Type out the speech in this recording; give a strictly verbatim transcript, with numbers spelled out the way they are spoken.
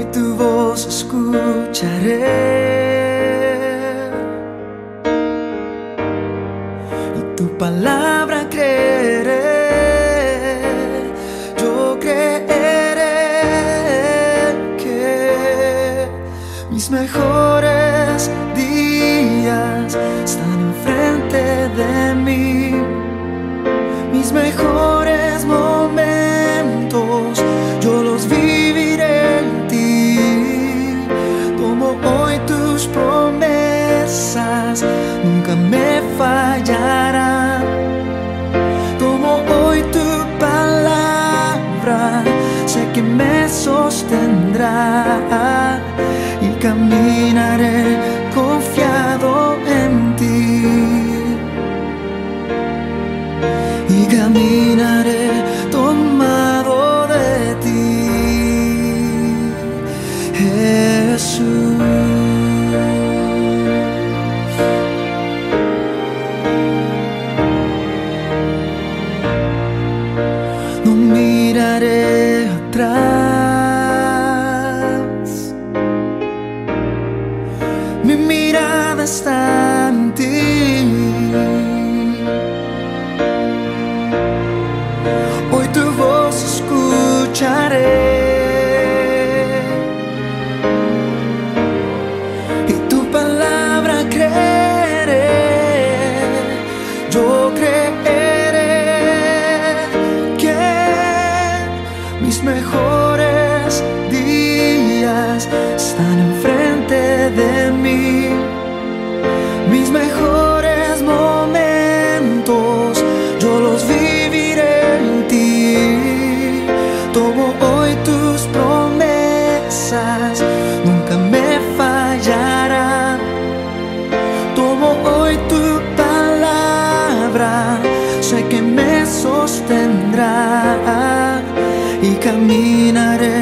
tu voz escucharé y tu palabra creeré. Yo creeré que mis mejores días están enfrente de mí. Mis mejores momentos yo los viviré en ti. Tomo hoy tus promesas, nunca me fallarán. Tomo hoy tu palabra, sé que me sostendrá y caminaré confiado en ti. Y caminaré tomado de ti, Jesús. No miraré atrás, mi mirada está en ti. Hoy tu voz escucharé y tu palabra creeré. Yo creeré que mis mejores días están enfrente de mí. Mis mejores momentos yo los viviré en ti. Tomo hoy tus promesas, nunca me fallarán. Tomo hoy tu palabra, sé que me sostendrá y caminaré